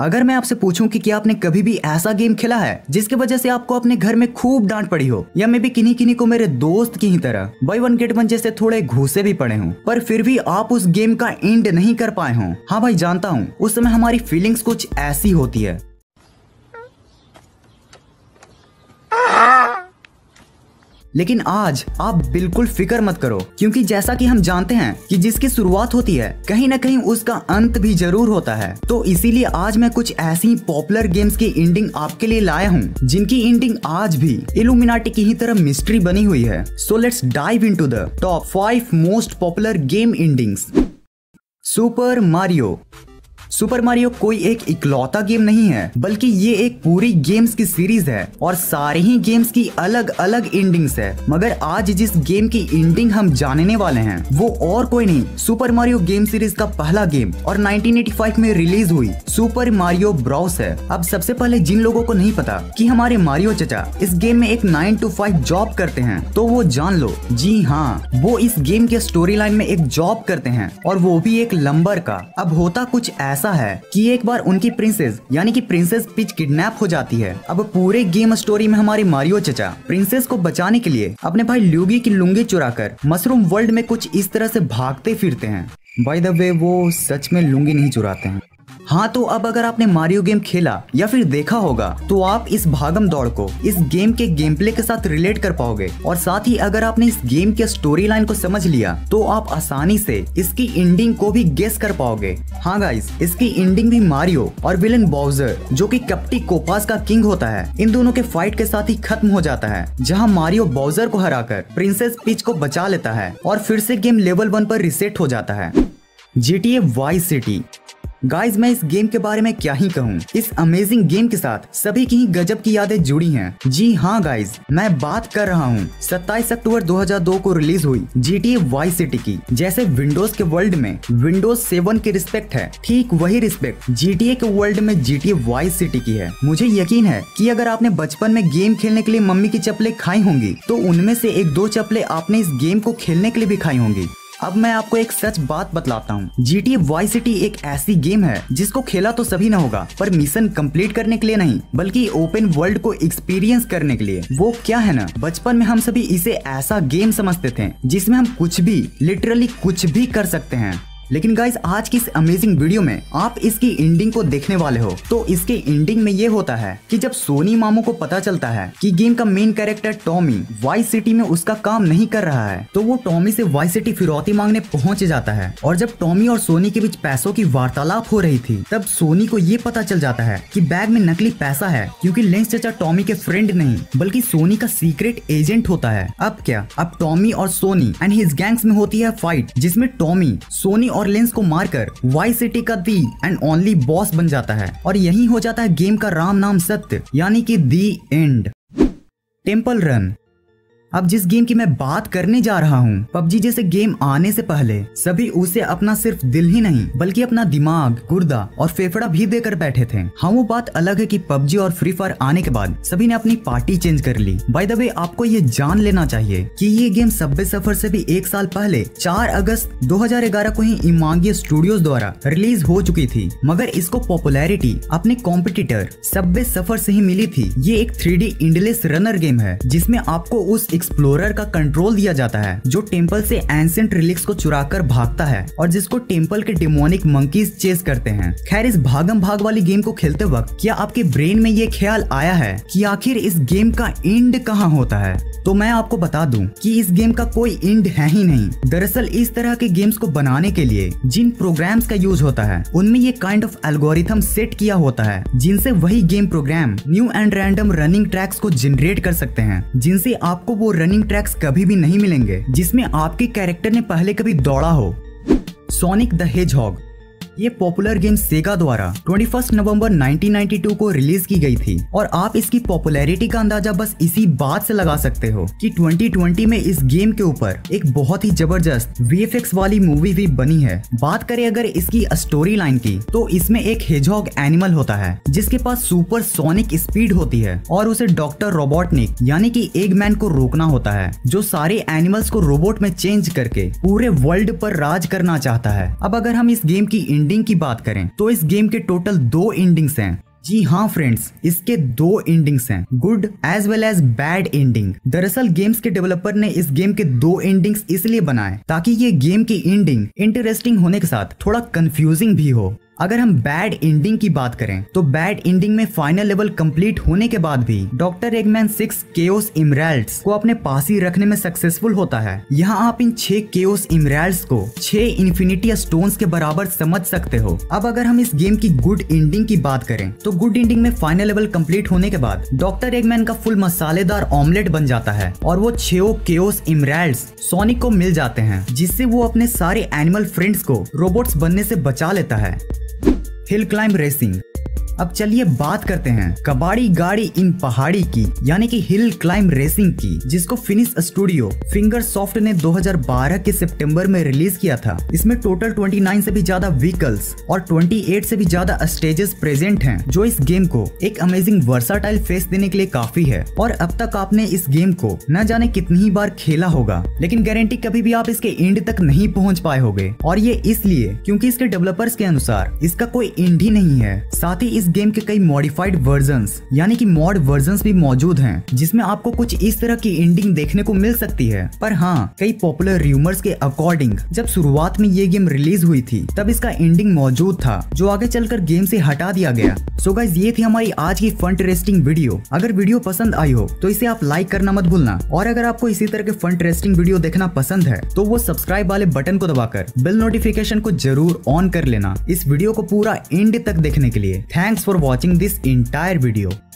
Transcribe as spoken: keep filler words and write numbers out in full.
अगर मैं आपसे पूछूं कि क्या आपने कभी भी ऐसा गेम खेला है जिसकी वजह से आपको अपने घर में खूब डांट पड़ी हो, या मे भी किन्हीं किन्हीं को मेरे दोस्त की ही तरह बाय वन गेट वन जैसे थोड़े घूसे भी पड़े हों, पर फिर भी आप उस गेम का एंड नहीं कर पाए हों। हाँ भाई, जानता हूँ उस समय हमारी फीलिंग्स कुछ ऐसी होती है। लेकिन आज आप बिल्कुल फिक्र मत करो, क्योंकि जैसा कि हम जानते हैं कि जिसकी शुरुआत होती है कहीं ना कहीं उसका अंत भी जरूर होता है। तो इसीलिए आज मैं कुछ ऐसी पॉपुलर गेम्स की एंडिंग आपके लिए लाया हूँ जिनकी एंडिंग आज भी इल्यूमिनाटी की ही तरह मिस्ट्री बनी हुई है। So let's dive into the top five most popular game endings. Super Mario. Super Mario कोई एक इकलौता गेम नहीं है, बल्कि ये एक पूरी गेम्स की सीरीज है और सारे ही गेम्स की अलग अलग एंडिंग्स है। मगर आज जिस गेम की एंडिंग हम जानने वाले हैं वो और कोई नहीं, सुपर मारियो गेम सीरीज का पहला गेम और नाइनटीन एटी फाइव में रिलीज हुई सुपर मारियो ब्रॉस है। अब सबसे पहले जिन लोगों को नहीं पता कि हमारे मारियो चचा इस गेम में एक नाइन टू फाइव जॉब करते हैं, तो वो जान लो, जी हाँ, वो इस गेम के स्टोरी लाइन में एक जॉब करते हैं और वो भी एक लंबर का। अब होता कुछ ऐसा है कि एक बार उनकी प्रिंसेस यानी कि प्रिंसेस पीच किडनैप हो जाती है। अब पूरे गेम स्टोरी में हमारे मारियो चचा प्रिंसेस को बचाने के लिए अपने भाई ल्यूगी की लुंगी चुराकर मशरूम वर्ल्ड में कुछ इस तरह से भागते फिरते हैं। बाय द वे, वो सच में लुंगी नहीं चुराते हैं। हाँ, तो अब अगर आपने मारियो गेम खेला या फिर देखा होगा तो आप इस भागम दौड़ को इस गेम के गेम प्ले के साथ रिलेट कर पाओगे, और साथ ही अगर आपने इस गेम के स्टोरी लाइन को समझ लिया तो आप आसानी से इसकी एंडिंग को भी गेस कर पाओगे। हाँ गाइस, इसकी एंडिंग भी मारियो और विलन बाउजर, जो कि कपटी कोपास का किंग होता है, इन दोनों के फाइट के साथ ही खत्म हो जाता है, जहाँ मारियो बाउजर को हराकर प्रिंसेस पीच को बचा लेता है और फिर से गेम लेवल वन पर रिसेट हो जाता है। GTA Vice city. गाइज, मैं इस गेम के बारे में क्या ही कहूँ, इस अमेजिंग गेम के साथ सभी की ही गजब की यादें जुड़ी हैं। जी हाँ गाइज, मैं बात कर रहा हूँ सत्ताईस अक्टूबर दो हज़ार दो को रिलीज हुई जीटीए वाइस सिटी की। जैसे विंडोज के वर्ल्ड में विंडोज सेवन की रिस्पेक्ट है, ठीक वही रिस्पेक्ट जीटीए के वर्ल्ड में जीटीए वाइस सिटी की है। मुझे यकीन है कि अगर आपने बचपन में गेम खेलने के लिए मम्मी की चप्पलें खाई होंगी तो उनमें से एक दो चप्पलें आपने इस गेम को खेलने के लिए भी खाई होंगी। अब मैं आपको एक सच बात बतलाता हूँ, जीटीए वाइस सिटी एक ऐसी गेम है जिसको खेला तो सभी ना होगा, पर मिशन कंप्लीट करने के लिए नहीं, बल्कि ओपन वर्ल्ड को एक्सपीरियंस करने के लिए। वो क्या है ना, बचपन में हम सभी इसे ऐसा गेम समझते थे जिसमें हम कुछ भी, लिटरली कुछ भी कर सकते हैं। लेकिन गाइस, आज की इस अमेजिंग वीडियो में आप इसकी एंडिंग को देखने वाले हो। तो इसके एंडिंग में ये होता है कि जब सोनी मामू को पता चलता है कि गेम का main character Tommy Vice City में उसका काम नहीं कर रहा है, तो वो टॉमी से वाइस सिटी फिरौती मांगने पहुंच जाता है। और जब टॉमी और सोनी के बीच पैसों की वार्तालाप हो रही थी, तब सोनी को ये पता चल जाता है कि बैग में नकली पैसा है, क्योंकि लेंस चचा टॉमी के फ्रेंड नहीं बल्कि सोनी का सीक्रेट एजेंट होता है। अब क्या, अब टॉमी और सोनी एंड हिज गैंग्स में होती है फाइट, जिसमें टॉमी सोनी और लेंस को मारकर वाइस सिटी का दी एंड ओनली बॉस बन जाता है, और यही हो जाता है गेम का राम नाम सत्य, यानी कि दी एंड। Temple run. अब जिस गेम की मैं बात करने जा रहा हूँ, पबजी जैसे गेम आने से पहले सभी उसे अपना सिर्फ दिल ही नहीं बल्कि अपना दिमाग, गुर्दा और फेफड़ा भी देकर बैठे थे। हाँ, वो बात अलग है कि पबजी और फ्री फायर आने के बाद सभी ने अपनी पार्टी चेंज कर ली। बाय द वे, आपको ये जान लेना चाहिए कि ये गेम सबवे सफर से भी एक साल पहले चार अगस्त दो हज़ार ग्यारह को ही इमांगी स्टूडियोज द्वारा रिलीज हो चुकी थी, मगर इसको पॉपुलैरिटी अपने कॉम्पिटिटर सबवे सफर से ही मिली थी। ये एक three D endless runner game है जिसमें आपको उस एक्सप्लोरर का कंट्रोल दिया जाता है जो टेंपल से एंशिएंट रिलिक्स को चुराकर भागता है और जिसको टेंपल के डेमोनिक मंकीज चेस करते हैं। खैर, इस भागम भाग वाली गेम को खेलते वक्त क्या आपके ब्रेन में ये ख्याल आया है कि आखिर इस गेम का एंड कहाँ होता है? तो मैं आपको बता दूं कि इस गेम का कोई एंड है ही नहीं। दरअसल इस तरह के गेम्स को बनाने के लिए जिन प्रोग्राम्स का यूज होता है उनमें ये काइंड ऑफ एल्गोरिथम सेट किया होता है, जिनसे वही game program new and random running tracks को जनरेट कर सकते हैं, जिनसे आपको वो रनिंग ट्रैक्स कभी भी नहीं मिलेंगे जिसमें आपके कैरेक्टर ने पहले कभी दौड़ा हो। Sonic the Hedgehog. ये पॉपुलर गेम सेगा द्वारा इक्कीस नवंबर उन्नीस सौ बानवे को रिलीज की गई थी और आप इसकी पॉपुलैरिटी का अंदाजा बस इसी बात से लगा सकते हो कि दो हज़ार बीस में इस गेम के ऊपर एक बहुत ही जबरदस्त वीएफएक्स वाली मूवी भी बनी है। बात करें अगर इसकी स्टोरी लाइन की, तो इसमें एक हेजहॉग एनिमल होता है जिसके पास सुपर सोनिक स्पीड होती है और उसे डॉक्टर रोबोटनिक यानी कि एगमैन को रोकना होता है, जो सारे एनिमल्स को रोबोट में चेंज करके पूरे वर्ल्ड पर राज करना चाहता है। अब अगर हम इस गेम की एंडिंग की बात करें तो इस गेम के टोटल दो एंडिंग्स हैं। जी हाँ फ्रेंड्स, इसके दो एंडिंग्स हैं, good as well as bad ending. दरअसल गेम्स के डेवलपर ने इस गेम के दो एंडिंग्स इसलिए बनाए ताकि ये गेम की एंडिंग इंटरेस्टिंग होने के साथ थोड़ा कंफ्यूजिंग भी हो। अगर हम बैड एंडिंग की बात करें तो बैड एंडिंग में फाइनल लेवल कंप्लीट होने के बाद भी doctor Eggman six chaos emeralds को अपने पास ही रखने में सक्सेसफुल होता है। यहाँ आप इन छह केओस इमराल्ड्स को छह इन्फिनिटी स्टोन्स के बराबर समझ सकते हो। अब अगर हम इस गेम की गुड एंडिंग की बात करें तो गुड एंडिंग में फाइनल लेवल कंप्लीट होने के बाद डॉक्टर एगमैन का फुल मसालेदार ऑमलेट बन जाता है और वो छह केओस इमराल्ड्स सोनिक को मिल जाते हैं, जिससे वो अपने सारे एनिमल फ्रेंड्स को रोबोट्स बनने से बचा लेता है। Hill Climb Racing. अब चलिए बात करते हैं कबाड़ी गाड़ी इन पहाड़ी की, यानी कि हिल क्लाइंब रेसिंग की, जिसको फिनिश स्टूडियो फिंगर सॉफ्ट ने दो हज़ार बारह के सितंबर में रिलीज किया था। इसमें टोटल उनतीस से भी ज्यादा व्हीकल्स और अट्ठाईस से भी ज्यादा स्टेजेस प्रेजेंट हैं, जो इस गेम को एक अमेजिंग वर्साटाइल फेस देने के लिए काफी है। और अब तक आपने इस गेम को न जाने कितनी ही बार खेला होगा, लेकिन गारंटी कभी भी आप इसके एंड तक नहीं पहुंच पाए होगे। और ये इसलिए क्योंकि इसके डेवलपर्स के अनुसार इसका कोई एंड ही नहीं है। साथ ही इस गेम के कई मॉडिफाइड वर्जन्स यानी कि मॉड वर्जन्स भी मौजूद हैं, जिसमें आपको कुछ इस तरह की एंडिंग देखने को मिल सकती है। पर हाँ, कई पॉपुलर रूमर्स के अकॉर्डिंग जब शुरुआत में ये गेम रिलीज हुई थी तब इसका एंडिंग मौजूद था, जो आगे चलकर गेम से हटा दिया गया। सो गाइस, ये थी हमारी आज की फन टेस्टिंग वीडियो। अगर वीडियो पसंद आई हो तो इसे आप लाइक करना मत भूलना, और अगर आपको इसी तरह के फन टेस्टिंग वीडियो देखना पसंद है तो वो सब्सक्राइब वाले बटन को दबाकर बेल नोटिफिकेशन को जरूर ऑन कर लेना इस वीडियो को पूरा एंड तक देखने के लिए। Thanks for watching this entire video.